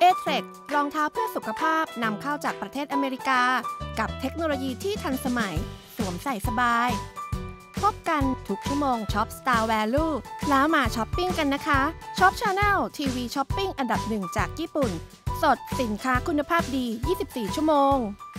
เทรครองเท้าเพื่อสุขภาพนำเข้าจากประเทศอเมริกากับเทคโนโลยีที่ทันสมัยสวมใส่สบายพบกันทุกชั่วโมงช็อป Star Value แล้วมาช้อปปิ้งกันนะคะช็อป Channel ทีวีช้อปปิ้งอันดับ 1 จากญี่ปุ่นสดสินค้าคุณภาพดี 24 ชั่วโมง